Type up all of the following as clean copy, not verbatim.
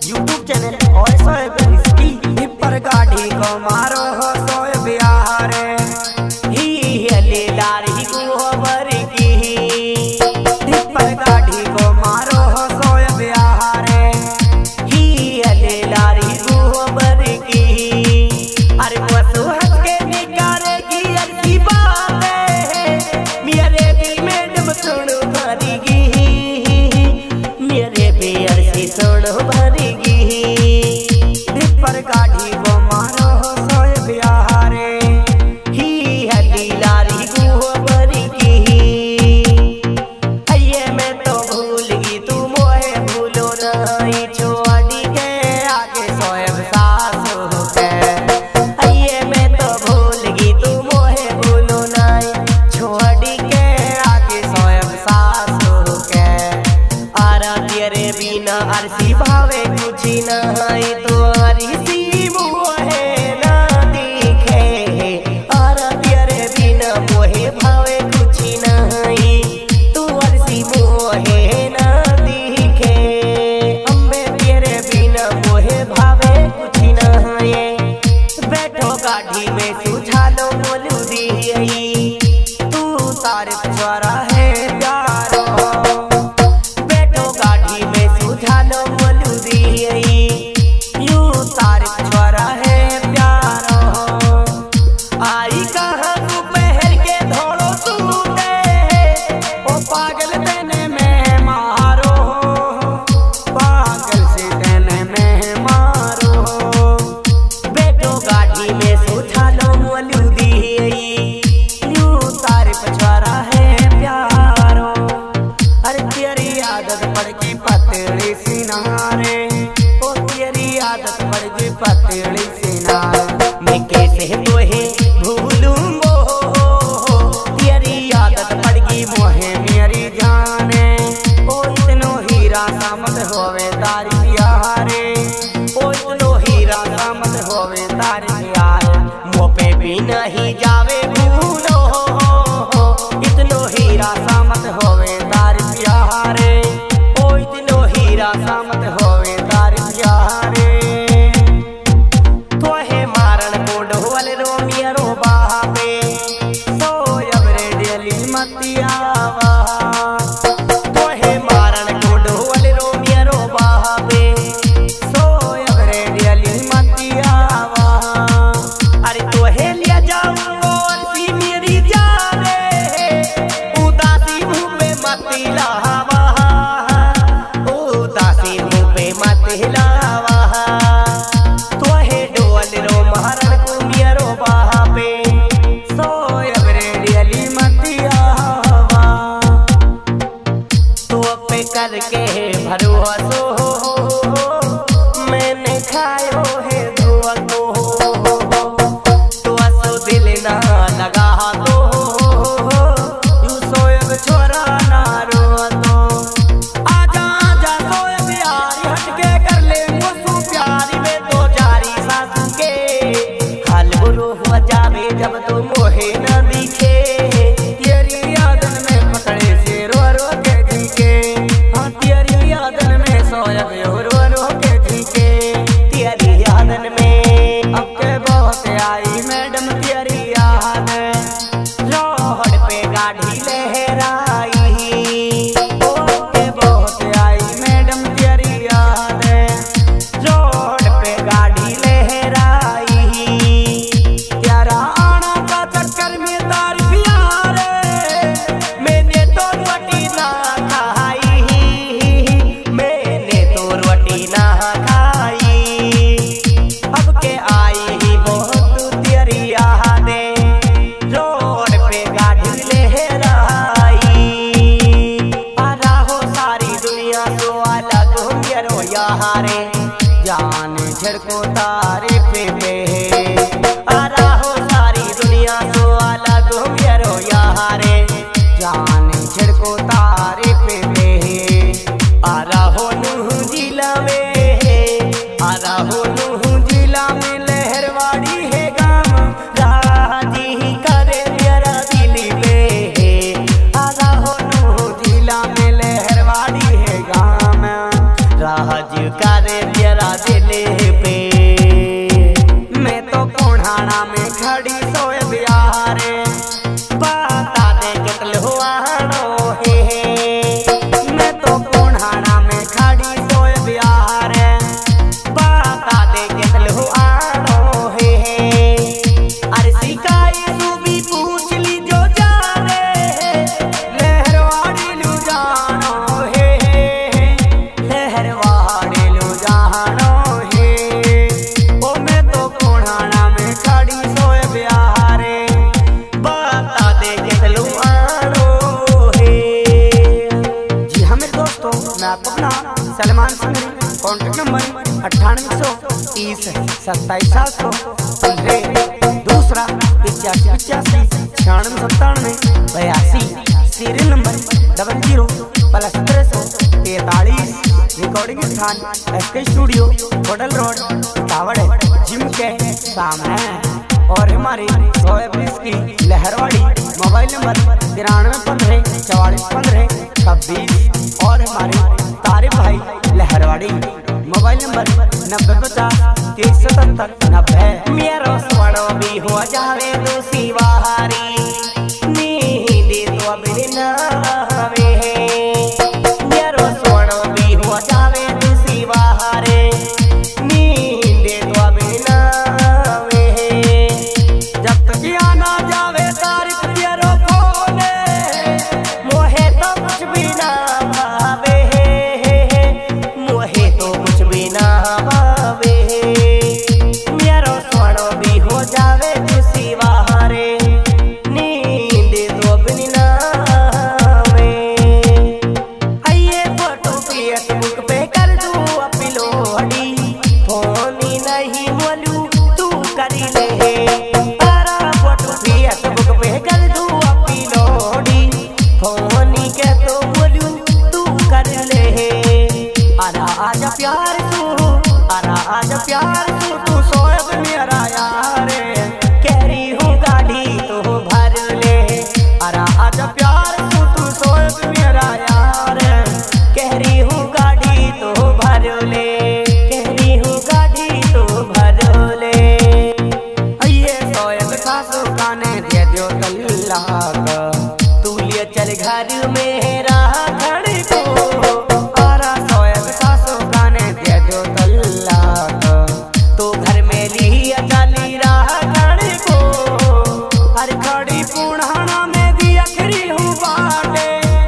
YouTube channel और सोएब इसकी पर गाड़ी को मारो हो सोएब बिहार ही हले लारी गोबर की पर गाड़ी को मारो हो सोएब बिहार ही हले लारी गोबर की। अरे वसु हंस के निकाले की अच्छी बात है मेरे दिल में जब सुनो भरेगी मेरे बेर से सुनो भरेगी पर गाड़ी को मारो हो सोए बिहार ही हली लारी गोबर की। अये मैं तो भूल गई तू मोहे भूलो नहीं छोड़ी के आगे सोएब सास हो के। अये मैं तो भूल गई तू मोहे भूलो नहीं छोड़ी के आगे सोएब सास हो के। आरा तेरे बिना अरसी भावे कुछ नहीं तो अरसी मोहे ना दिखे। आरा तेरे बिना मोहे भावे कुछ नहीं तू अरसी मोहे ना दिखे। अम्बे तेरे बिना मोहे भावे कुछ नहीं बैठो गाड़ी में सुझा लो बोलू दी तू तारे पिछवाड़ा है प्यारो। बैठो गाड़ी में सुझा लो बोलू दी यूं तारे पिछवाड़ा है प्यारो। आई कहाँ दोपहर के धोड़ो सूते ओ पागल तेने में मारो पागल से तेने में मारो। बैठो गाड़ी में सुझा लो बोलू दी यूं तारे पिछवाड़ा है प्यारो। अरे तेरी आदत पड़ गई पतली सिनारे ओ तेरी आदत पड़ गई पतली सिनारे। मैं कैसे तोहे भूलूंगो तेरी आदत पड़ गई मोहे मेरी जाने। ओ इतनो हीरा सामत होवे तारी प्यारे ओ इतनो हीरा सामत होवे तारी प्यारे। मुँह पे भी नहीं जावे भूलो इतनो हीरा सामत होवे तारी प्यारे ओ इतनो हीरा सामत होवे तारी प्यारे। तोहे मारन को ढोल रो मियरो बापे सोयब रे डेली मतियावा। तोहे मारन को ढोल रो मियरो बापे सोयब रे डेली मतियावा। अरे तोहे लिया जाऊंगो अरसी मेरी जाने उदासी मुँह पे मत लावा उदासी मुँह पे मत लावा। तोहे डोल रो मारन को मियरो बापे सोयब रे डेली मतियावा। तो पे करके भरोसो मैंने खायो है धुआ तो असो दिल ना लगा तो यू सोयब छोरा ना रो तो। आजा आजा सोयब यारी हटके कर ले मुझसे प्यारी में तो जारी सासू के हाल बुरो हुआ जावे जब तो मोहे ना दिखे। तेरी यादन में पकड़े से रो रो के जीके हाँ तेरी यादन में सोयब रो रो के जीके। तेरी यादन में अब के बहुत आई मैडम तेरी याद रोड पे गाड़ी लहराई ओ के बहुत आई मैडम तेरी याद रोड पे गाड़ी लहराई। तेरा आना का चक्कर में तार प्यार मैंने तो रोटी ना खाई मैंने तो रोटी ना खाई। अब के आई ही बहुत तेरी यादें रोड पे गाड़ी लहराई। आरा हो सारी दुनिया तो अलग हो मेरो यारे जान झड़को तारे पे आरा हो सारी दुनिया तो अलग हो मेरो यारे जान झड़को तारे पे। आरा हो नूह जिला में आरा हो नूह जिला में लहरवाड़ी है गाँव राजी करे मेरा दिल में। आरा हो नूह जिला में लहरवाड़ी है गाँव राज करे पियरा दिले पे। मैं तो कोढ़ाना में खड़ी सोए बिहारे बता दे कितल हुआ हे। मैं तो कोढ़ाना में खड़ी सोए बिहारे बता दे कितल हुआ हे। अरे सिकाई सूबी पूछ ली जो जाने लहरवाड़ी लू जानो हे। लहरवाड़ी लू जानो हे। ओ मैं तो कोढ़ाना में खड़ी सोए बिहारे बता दे कितलू आनो हे। जी हाँ मेरे दोस्तों, मैं आपको अपना सलमान संघरी कॉन्टेक्ट नंबर 9830 27 दूसरा 85 96 92 सीरियल नंबर 00+343। रिकॉर्डिंग स्थान SK studio hotel road tower gym के सामने। और हमारी शोएब की लहरवाड़ी मोबाइल नंबर 9315 4415 26। और हमारे तारिफ भाई लहरवाड़ी मोबाइल नंबर 9050 3077 90। मेरो स्वरो भी हो जावे दूसरी वारी नींद तो अभी ना आवे। मेरो स्वरो भी हो जावे दूसरी वारी नींद तो अभी ना आवे। जब तक आना जावे तारीफ तेरो खोले मोहे तो कुछ भी ना भावे। मोहे तो कुछ भी ना भावे। मेरो स्वरो भी हो जावे दूसरी वारे नींद तो भी ना आवे। आइए फोटो फेसबुक पे कर दूं अपलोडी फोन ही नहीं बोलूं तू करी ले। तारा फोटो फेसबुक पे कर दूं अपलोडी फोन ही के तो बोलूं तू कर ले। आरा आजा प्यार तू, आरा आजा प्यार तू सोएब मेरा यार कह रही हूँ गाड़ी तो भर ले। आरा आजा प्यार तू सोएब मेरा यार कह रही हूँ गाड़ी तो भर ले। कह रही हूँ गाड़ी तो भर ले। ये सोएब सासू काने दे दो तलाक तू लिए चल घर मेरा घर को। आरा सोएब सासू काने दे दो तलाक तो घर में लिया चली रहा घर को। हर खड़ी पुढ़ाना में भी अखरी हूँ बाटे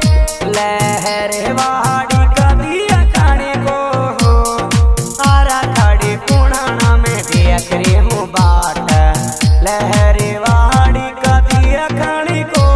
लहरवाड़ी का दिया खाने को। आरा खड़ी पुढ़ाना में भी अखरी हूँ बाट लहरवाड़ी का दिया खाने को।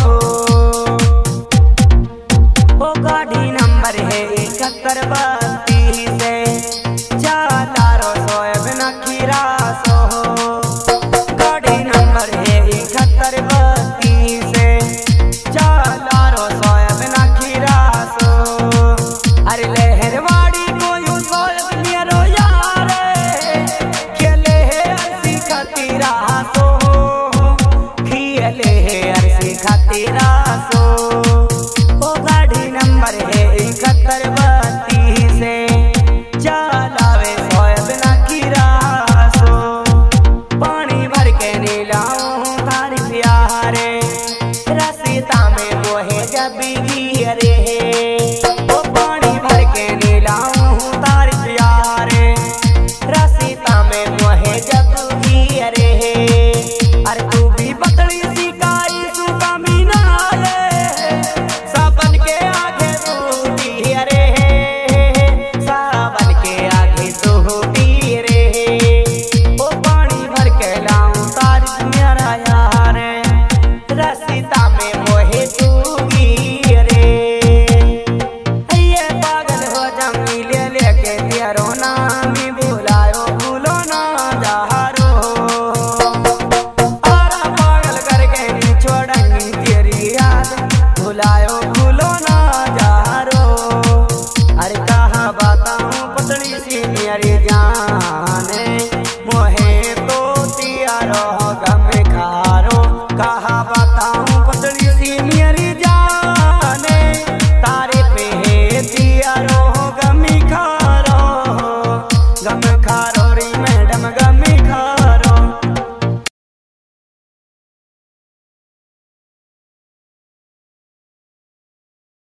ओ गाड़ी नंबर है 7132 से चालारो सोएब नखीरा सो। गाड़ी नंबर है 7132 से चालारो सोएब नखीरा सो। अरे लहरवाड़ी को यूं सोएब मेरो यार खेले है अर्सी खतीरा सो। खेले है अर्सी खतीरा सो। ओ गाड़ी नंबर है 7132 से चलावे सोएब नखीरा सो। पानी भर के नीलाऊं तारी प्यारे रसीता में मोहे जब गिरे। ओ पानी भर के नीलाऊं तारी प्यारे रसीता में मोहे जब गिरे। अरे तू भी पतली सी काई सुका मीना सावन के आगे तू रे। सावन के आगे तू रे। ओ पानी भर के लाऊं तारीफ मेरा यार रसीता में मोहे तू रे। ये पागल हो जमी ले लेके तेरो नाम ही बुलायो भूलो ना जहारो। आरा पागल करके नहीं छोड़ेंगी तेरी याद भुलायो भूलो ना जहारो। अरे कहाँ बताऊं पतली सी मेरी जाने मोहे तो तियारो गम खारो। कहाँ बताऊं पतली सी मेरी जाने तारे पे तियारो गम खारो। गम खारो